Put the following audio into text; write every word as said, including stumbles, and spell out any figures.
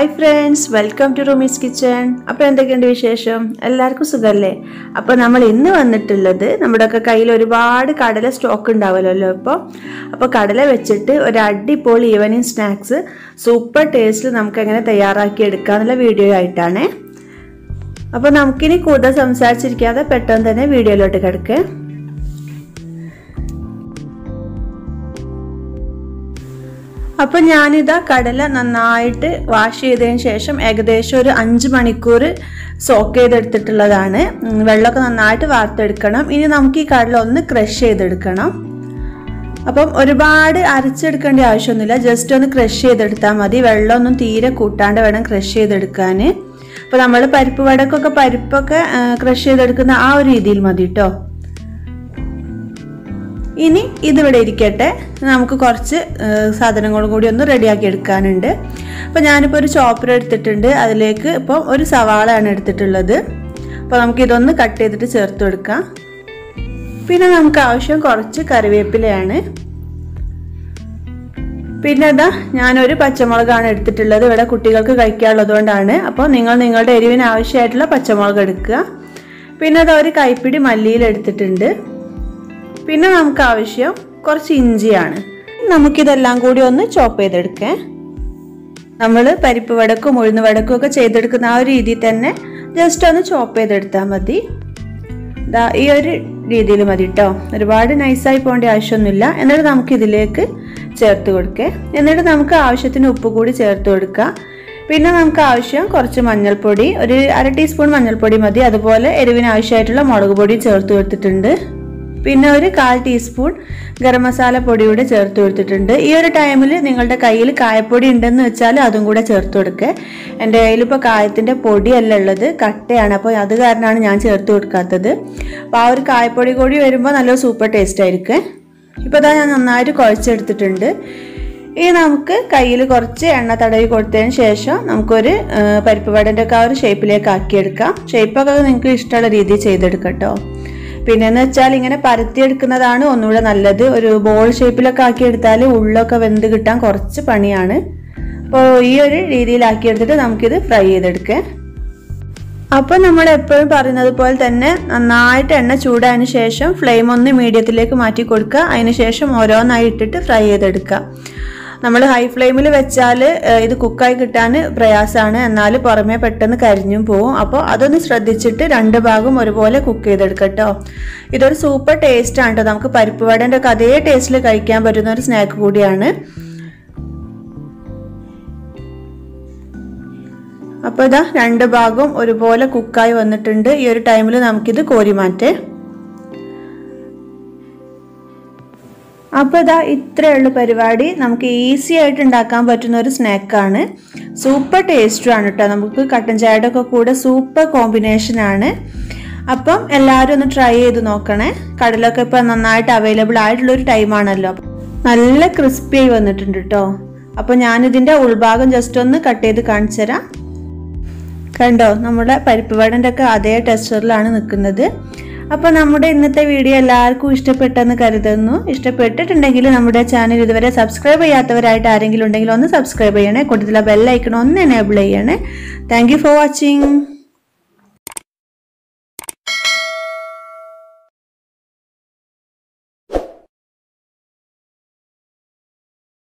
Hi friends, welcome to roomies kitchen. അപ്പോൾ എന്തൊക്കെയുണ്ട് വിശേഷം? എല്ലാവർക്കും സുഖമല്ലേ? അപ്പോൾ നമ്മൾ ഇന്ന് വന്നിട്ടുള്ളത്, നമ്മുടെയൊക്കെ കയ്യിൽ ഒരുപാട് കടല സ്റ്റോക്ക് ഉണ്ടാവുമല്ലോ ഇപ്പോൾ. അപ്പോൾ കടല വെച്ചിട്ട് ഒരു അടിപൊളി ഈവനിങ് സ്നാക്സ് സൂപ്പർ ടേസ്റ്റിൽ നമുക്ക് എങ്ങനെ തയ്യാറാക്കി എടുക്കാമെന്നുള്ള വീഡിയോ ആയിട്ടാണ്. അപ്പോൾ നമുക്കിനി കൂടുതൽ സംസാരിച്ചിരിക്കാതെ പെട്ടെന്ന് തന്നെ വീഡിയോയിലോട്ട് കിടക്കുക. അപ്പോൾ ഞാനിതാ കടല നന്നായിട്ട് വാഷ് ചെയ്തതിന് ശേഷം ഏകദേശം ഒരു അഞ്ച് മണിക്കൂർ സോക്ക് ചെയ്തെടുത്തിട്ടുള്ളതാണ്. വെള്ളമൊക്കെ നന്നായിട്ട് വാർത്തെടുക്കണം. ഇനി നമുക്ക് ഈ കടല ഒന്ന് ക്രഷ് ചെയ്തെടുക്കണം. അപ്പം ഒരുപാട് അരച്ചെടുക്കേണ്ട ആവശ്യമൊന്നുമില്ല, ജസ്റ്റ് ഒന്ന് ക്രഷ് ചെയ്തെടുത്താൽ മതി. വെള്ളമൊന്നും തീരെ കൂട്ടാണ്ട് വേണം ക്രഷ് ചെയ്തെടുക്കാൻ. അപ്പോൾ നമ്മൾ പരിപ്പ് വടക്കൊക്കെ പരിപ്പൊക്കെ ക്രഷ് ചെയ്തെടുക്കുന്ന ആ ഒരു രീതിയിൽ മതി കേട്ടോ. ഇനി ഇതിവിടെ ഇരിക്കട്ടെ, നമുക്ക് കുറച്ച് സാധനങ്ങളും കൂടി ഒന്ന് റെഡിയാക്കി എടുക്കാനുണ്ട്. അപ്പോൾ ഞാനിപ്പോൾ ഒരു ചോപ്പർ എടുത്തിട്ടുണ്ട്, അതിലേക്ക് ഇപ്പോൾ ഒരു സവാളയാണ് എടുത്തിട്ടുള്ളത്. അപ്പോൾ നമുക്കിതൊന്ന് കട്ട് ചെയ്തിട്ട് ചേർത്ത് കൊടുക്കാം. പിന്നെ നമുക്ക് ആവശ്യം കുറച്ച് കറിവേപ്പിലയാണ്. പിന്നെ അതാ ഞാനൊരു പച്ചമുളകാണ് എടുത്തിട്ടുള്ളത്, ഇവിടെ കുട്ടികൾക്ക് കഴിക്കാനുള്ളത് കൊണ്ടാണ്. അപ്പോൾ നിങ്ങൾ നിങ്ങളുടെ എരിവിന് ആവശ്യമായിട്ടുള്ള പച്ചമുളക് എടുക്കുക. പിന്നെ അതാ ഒരു കൈപ്പിടി മല്ലിയില എടുത്തിട്ടുണ്ട്. പിന്നെ നമുക്ക് ആവശ്യം കുറച്ച് ഇഞ്ചിയാണ്. നമുക്കിതെല്ലാം കൂടി ഒന്ന് ചോപ്പ് ചെയ്തെടുക്കാം. നമ്മൾ പരിപ്പ് വടക്കും ഉഴുന്ന് വടക്കും ഒക്കെ ചെയ്തെടുക്കുന്ന ആ ഒരു രീതിയിൽ തന്നെ ജസ്റ്റ് ഒന്ന് ചോപ്പ് ചെയ്തെടുത്താൽ മതി. ഇതാ ഈ ഒരു രീതിയിൽ മതി കേട്ടോ, ഒരുപാട് നൈസായി പോകേണ്ട ആവശ്യമൊന്നുമില്ല. എന്നിട്ട് നമുക്ക് ഇതിലേക്ക് ചേർത്ത് കൊടുക്കുക. എന്നിട്ട് നമുക്ക് ആവശ്യത്തിന് ഉപ്പ് കൂടി ചേർത്ത് കൊടുക്കുക. പിന്നെ നമുക്ക് ആവശ്യം കുറച്ച് മഞ്ഞൾപ്പൊടി, ഒരു അര ടീസ്പൂൺ മഞ്ഞൾപ്പൊടി മതി. അതുപോലെ എരിവിന് ആവശ്യമായിട്ടുള്ള മുളക് പൊടി ചേർത്ത് കൊടുത്തിട്ടുണ്ട്. പിന്നെ ഒരു കാൽ ടീസ്പൂൺ ഗരം മസാല പൊടിയൂടെ ചേർത്ത് കൊടുത്തിട്ടുണ്ട്. ഈ ഒരു ടൈമിൽ നിങ്ങളുടെ കയ്യിൽ കായപ്പൊടി ഉണ്ടെന്ന് വെച്ചാൽ അതും കൂടെ ചേർത്ത് കൊടുക്കുക. എൻ്റെ കയ്യിലിപ്പോൾ കായത്തിൻ്റെ പൊടിയല്ല ഉള്ളത്, കട്ടയാണ്. അപ്പോൾ അത് കാരണമാണ് ഞാൻ ചേർത്ത് കൊടുക്കാത്തത്. അപ്പോൾ ആ ഒരു കായപ്പൊടി കൂടി വരുമ്പോൾ നല്ല സൂപ്പർ ടേസ്റ്റ് ആയിരിക്കും. ഇപ്പോൾ ഇതാ ഞാൻ നന്നായിട്ട് കുഴച്ചെടുത്തിട്ടുണ്ട്. ഇനി നമുക്ക് കയ്യിൽ കുറച്ച് എണ്ണ തടവി കൊടുത്തതിന് ശേഷം നമുക്കൊരു പരിപ്പ് വടൻ്റെ ഒക്കെ ആ ഒരു ഷേപ്പിലേക്ക് ആക്കിയെടുക്കാം. ഷേപ്പൊക്കെ നിങ്ങൾക്ക് ഇഷ്ടമുള്ള രീതിയിൽ ചെയ്തെടുക്കാം കേട്ടോ. പിന്നെന്ന് വെച്ചാൽ ഇങ്ങനെ പരത്തിയെടുക്കുന്നതാണ് ഒന്നുകൂടെ നല്ലത്. ഒരു ബോൾ ഷേപ്പിലൊക്കെ ആക്കിയെടുത്താൽ ഉള്ളൊക്കെ വെന്ത് കിട്ടാൻ കുറച്ച് പണിയാണ്. അപ്പോൾ ഈ ഒരു രീതിയിലാക്കിയെടുത്തിട്ട് നമുക്കിത് ഫ്രൈ ചെയ്തെടുക്കാം. അപ്പോൾ നമ്മൾ എപ്പോഴും പറയുന്നത് പോലെ തന്നെ നന്നായിട്ട് എണ്ണ ചൂടായതിന് ശേഷം ഫ്ലെയിം ഒന്ന് മീഡിയത്തിലേക്ക് മാറ്റി കൊടുക്കുക. അതിന് ശേഷം ഓരോന്നായി ഇട്ടിട്ട് ഫ്രൈ ചെയ്തെടുക്കുക. നമ്മൾ ഹൈ ഫ്ലെയിമിൽ വെച്ചാൽ ഇത് കുക്കായി കിട്ടാൻ പ്രയാസമാണ്, എന്നാൽ പുറമേ പെട്ടെന്ന് കരിഞ്ഞും പോവും. അപ്പോൾ അതൊന്ന് ശ്രദ്ധിച്ചിട്ട് രണ്ട് ഭാഗം ഒരുപോലെ കുക്ക് ചെയ്തെടുക്കുക കേട്ടോ. ഇതൊരു സൂപ്പർ ടേസ്റ്റാണ് കേട്ടോ. നമുക്ക് പരിപ്പ് വടൻ്റെ ഒക്കെ അതേ ടേസ്റ്റിൽ കഴിക്കാൻ പറ്റുന്ന ഒരു സ്നാക്ക് കൂടിയാണ്. അപ്പോൾ ഇതാ രണ്ട് ഭാഗം ഒരുപോലെ കുക്കായി വന്നിട്ടുണ്ട്. ഈ ഒരു ടൈമിൽ നമുക്കിത് കോരി മാറ്റേ. അപ്പോൾ ഇതാ ഇത്രയുള്ള പരിപാടി, നമുക്ക് ഈസി ആയിട്ട് ഉണ്ടാക്കാൻ പറ്റുന്ന ഒരു സ്നാക്കാണ്. സൂപ്പർ ടേസ്റ്റുമാണ് കേട്ടോ. നമുക്ക് കട്ടൻ ചായയുടെ ഒക്കെ കൂടെ സൂപ്പർ കോമ്പിനേഷനാണ്. അപ്പം എല്ലാവരും ഒന്ന് ട്രൈ ചെയ്ത് നോക്കണേ. കടലൊക്കെ ഇപ്പം നന്നായിട്ട് അവൈലബിൾ ആയിട്ടുള്ളൊരു ടൈമാണല്ലോ. നല്ല ക്രിസ്പി ആയി വന്നിട്ടുണ്ട് കേട്ടോ. അപ്പോൾ ഞാനിതിൻ്റെ ഉൾഭാഗം ജസ്റ്റ് ഒന്ന് കട്ട് ചെയ്ത് കാണിച്ചു തരാം. കണ്ടോ, നമ്മുടെ പരിപ്പ് വടൻ്റെ ഒക്കെ അതേ ടെക്സ്ചറിലാണ് നിൽക്കുന്നത്. അപ്പോൾ നമ്മുടെ ഇന്നത്തെ വീഡിയോ എല്ലാവർക്കും ഇഷ്ടപ്പെട്ടെന്ന് കരുതുന്നു. ഇഷ്ടപ്പെട്ടിട്ടുണ്ടെങ്കിൽ നമ്മുടെ ചാനൽ ഇതുവരെ സബ്സ്ക്രൈബ് ചെയ്യാത്തവരായിട്ട് ആരെങ്കിലും ഉണ്ടെങ്കിൽ ഒന്ന് സബ്സ്ക്രൈബ് ചെയ്യണേ. കൂട്ടത്തിലുള്ള ബെൽ ഐക്കൺ ഒന്ന് എനേബിൾ ചെയ്യണേ. Thank you for watching.